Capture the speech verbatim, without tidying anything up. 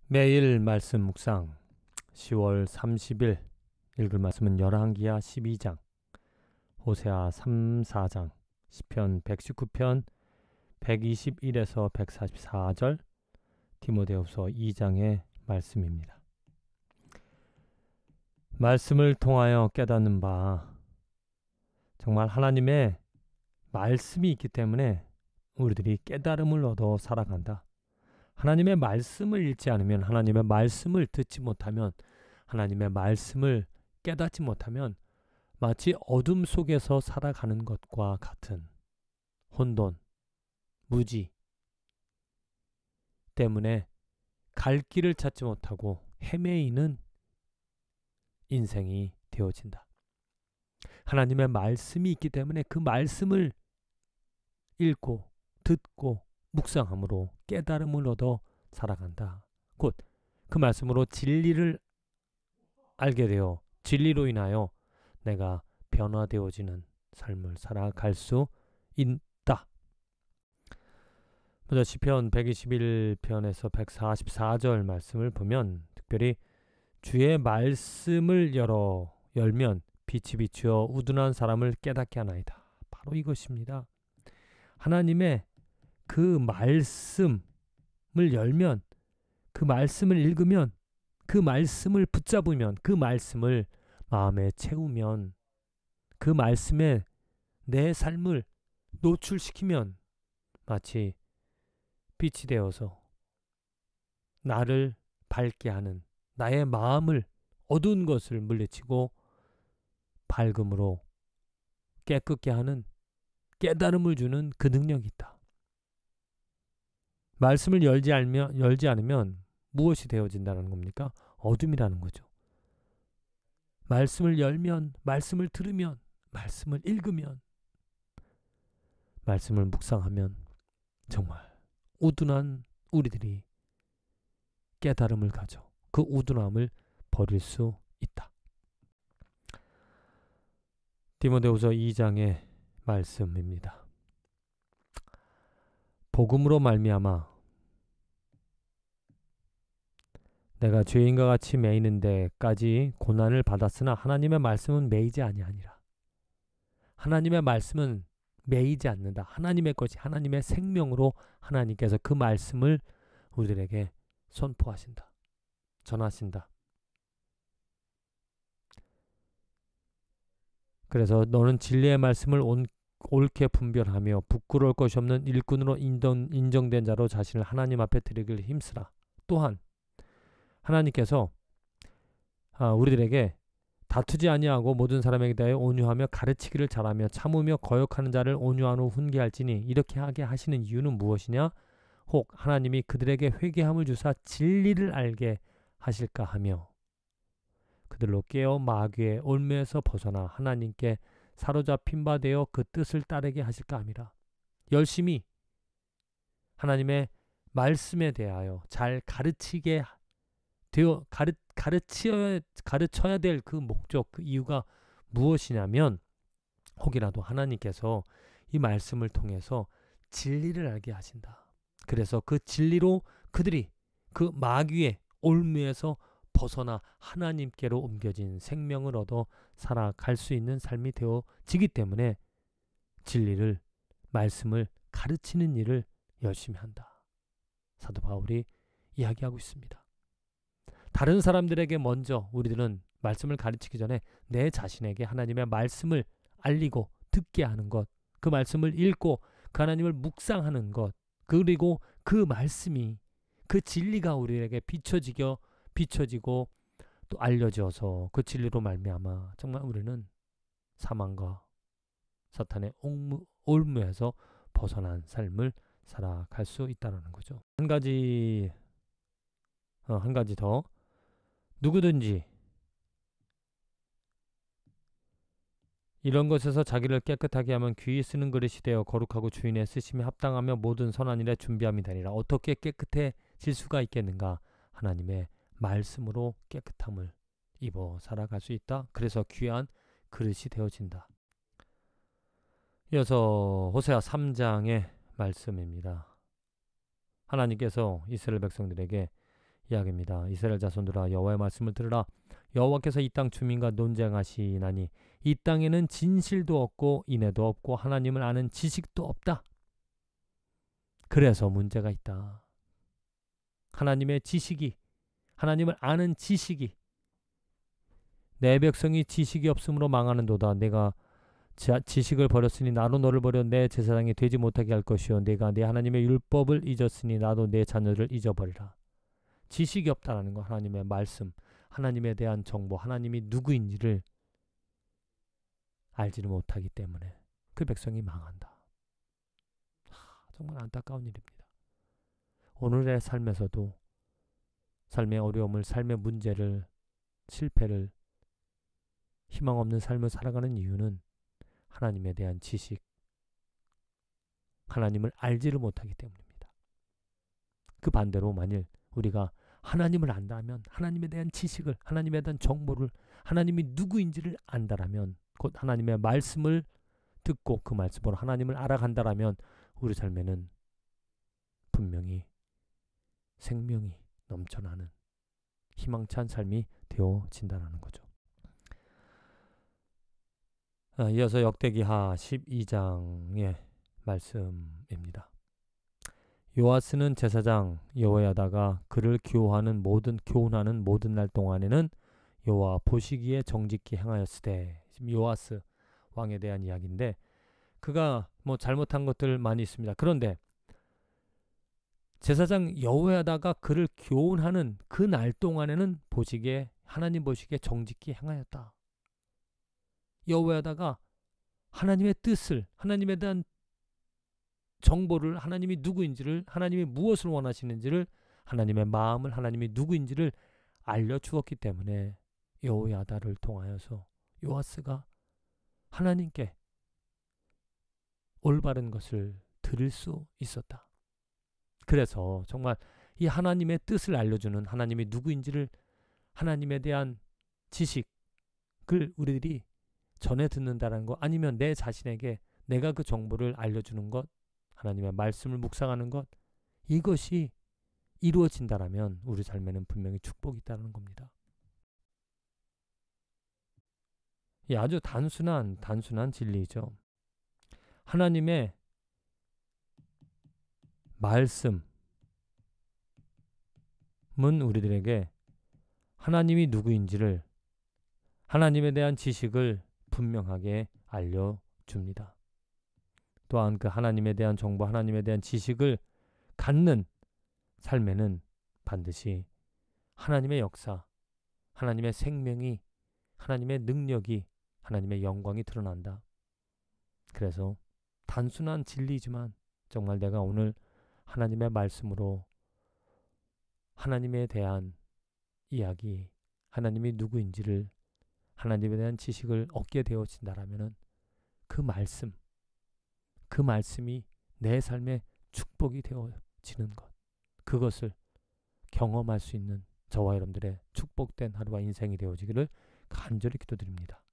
매일 말씀 묵상 시월 삼십일 읽을 말씀은 열왕기하 십이 장, 호세아 삼, 사 장, 시편 백십구 편 백이십일에서 백사십사 절, 디모데후서 이 장의 말씀입니다. 말씀을 통하여 깨닫는 바, 정말 하나님의 말씀이 있기 때문에 우리들이 깨달음을 얻어 살아간다. 하나님의 말씀을 읽지 않으면, 하나님의 말씀을 듣지 못하면, 하나님의 말씀을 깨닫지 못하면 마치 어둠 속에서 살아가는 것과 같은 혼돈, 무지 때문에 갈 길을 찾지 못하고 헤매이는 인생이 되어진다. 하나님의 말씀이 있기 때문에 그 말씀을 읽고 듣고 묵상함으로 깨달음을 얻어 살아간다. 곧 그 말씀으로 진리를 알게 되어 진리로 인하여 내가 변화되어지는 삶을 살아갈 수 있다. 먼저 시편 백이십일 편에서 백사십사 절 말씀을 보면, 특별히 주의 말씀을 열어 열면 빛이 비추어 우둔한 사람을 깨닫게 하나이다. 바로 이것입니다. 하나님의 그 말씀을 열면, 그 말씀을 읽으면, 그 말씀을 붙잡으면, 그 말씀을 마음에 채우면, 그 말씀에 내 삶을 노출시키면 마치 빛이 되어서 나를 밝게 하는, 나의 마음을 어두운 것을 물리치고 밝음으로 깨끗게 하는, 깨달음을 주는 그 능력이 있다. 말씀을 열지 않으면, 열지 않으면 무엇이 되어진다는 겁니까? 어둠이라는 거죠. 말씀을 열면, 말씀을 들으면, 말씀을 읽으면, 말씀을 묵상하면 정말 우둔한 우리들이 깨달음을 가져 그 우둔함을 버릴 수 있다. 디모데후서 이 장의 말씀입니다. 복음으로 말미암아 내가 죄인과 같이 매이는 데까지 고난을 받았으나 하나님의 말씀은 매이지 아니하니라. 하나님의 말씀은 매이지 않는다. 하나님의 것이 하나님의 생명으로 하나님께서 그 말씀을 우리들에게 선포하신다. 전하신다. 그래서 너는 진리의 말씀을 온, 옳게 분별하며 부끄러울 것이 없는 일꾼으로 인정, 인정된 자로 자신을 하나님 앞에 드리길 힘쓰라. 또한 하나님께서 아, 우리들에게 다투지 아니하고 모든 사람에게 대하여 온유하며 가르치기를 잘하며 참으며 거역하는 자를 온유한 후 훈계할지니, 이렇게 하게 하시는 이유는 무엇이냐? 혹 하나님이 그들에게 회개함을 주사 진리를 알게 하실까 하며 그들로 깨어 마귀의 올무에서 벗어나 하나님께 사로잡힌 바 되어 그 뜻을 따르게 하실까 함이라. 열심히 하나님의 말씀에 대하여 잘 가르치게 되어 가르, 가르쳐야, 가르쳐야 될 그 목적, 그 이유가 무엇이냐면, 혹이라도 하나님께서 이 말씀을 통해서 진리를 알게 하신다. 그래서 그 진리로 그들이 그 마귀의 올무에서 벗어나 하나님께로 옮겨진 생명을 얻어 살아갈 수 있는 삶이 되어지기 때문에 진리를, 말씀을 가르치는 일을 열심히 한다. 사도 바울이 이야기하고 있습니다. 다른 사람들에게 먼저 우리들은 말씀을 가르치기 전에 내 자신에게 하나님의 말씀을 알리고 듣게 하는 것, 그 말씀을 읽고 그 하나님을 묵상하는 것, 그리고 그 말씀이, 그 진리가 우리에게 비춰지겨 비춰지고 또 알려져서 그 진리로 말미암아 정말 우리는 사망과 사탄의 옥무, 올무에서 벗어난 삶을 살아갈 수 있다는 거죠. 한 가지 어, 한 가지 더, 누구든지 이런 것에서 자기를 깨끗하게 하면 귀히 쓰는 그릇이 되어 거룩하고 주인의 쓰심에 합당하며 모든 선한 일에 준비함이 되리라. 어떻게 깨끗해질 수가 있겠는가? 하나님의 말씀으로 깨끗함을 입어 살아갈 수 있다. 그래서 귀한 그릇이 되어진다. 이어서 호세아 삼 장의 말씀입니다. 하나님께서 이스라엘 백성들에게 이야기입니다. 이스라엘 자손들아 여호와의 말씀을 들으라. 여호와께서 이 땅 주민과 논쟁하시나니 이 땅에는 진실도 없고 인애도 없고 하나님을 아는 지식도 없다. 그래서 문제가 있다. 하나님의 지식이, 하나님을 아는 지식이, 내 백성이 지식이 없으므로 망하는도다. 내가 지식을 버렸으니 나도 너를 버려 내 제사장이 되지 못하게 할 것이요 내가 내 하나님의 율법을 잊었으니 나도 내 자녀를 잊어버리라. 지식이 없다라는 거, 하나님의 말씀, 하나님에 대한 정보, 하나님이 누구인지를 알지를 못하기 때문에 그 백성이 망한다. 하, 정말 안타까운 일입니다. 오늘의 삶에서도 삶의 어려움을, 삶의 문제를, 실패를, 희망 없는 삶을 살아가는 이유는 하나님에 대한 지식, 하나님을 알지를 못하기 때문입니다. 그 반대로 만일 우리가 하나님을 안다면, 하나님에 대한 지식을, 하나님에 대한 정보를, 하나님이 누구인지를 안다라면, 곧 하나님의 말씀을 듣고 그 말씀으로 하나님을 알아간다라면 우리 삶에는 분명히 생명이 넘쳐나는 희망찬 삶이 되어진다는 거죠. 아, 이어서 역대기하 십이 장의 말씀입니다. 요아스는 제사장 여호야다가 그를 교하는 모든 교훈하는 모든 날 동안에는 여호와 보시기에 정직히 행하였으되, 지금 요아스 왕에 대한 이야기인데 그가 뭐 잘못한 것들 많이 있습니다. 그런데 제사장 여호야다가 그를 교훈하는 그 날 동안에는 보시기에, 하나님 보시기에 정직히 행하였다. 여호야다가 하나님의 뜻을, 하나님에 대한 정보를, 하나님이 누구인지를, 하나님이 무엇을 원하시는지를, 하나님의 마음을, 하나님이 누구인지를 알려주었기 때문에 여호야다를 통하여서 요아스가 하나님께 올바른 것을 들을 수 있었다. 그래서 정말 이 하나님의 뜻을 알려주는, 하나님이 누구인지를, 하나님에 대한 지식을 우리들이 전해 듣는다는 것, 아니면 내 자신에게 내가 그 정보를 알려주는 것, 하나님의 말씀을 묵상하는 것, 이것이 이루어진다라면 우리 삶에는 분명히 축복이 있다는 겁니다. 이 아주 단순한 단순한 진리죠. 하나님의 말씀은 우리들에게 하나님이 누구인지를, 하나님에 대한 지식을 분명하게 알려줍니다. 또한 그 하나님에 대한 정보, 하나님에 대한 지식을 갖는 삶에는 반드시 하나님의 역사, 하나님의 생명이, 하나님의 능력이, 하나님의 영광이 드러난다. 그래서 단순한 진리지만 정말 내가 오늘 하나님의 말씀으로 하나님에 대한 이야기, 하나님이 누구인지를, 하나님에 대한 지식을 얻게 되어진다라면 그 말씀, 그 말씀이 내 삶의 축복이 되어지는 것, 그것을 경험할 수 있는 저와 여러분들의 축복된 하루와 인생이 되어지기를 간절히 기도드립니다.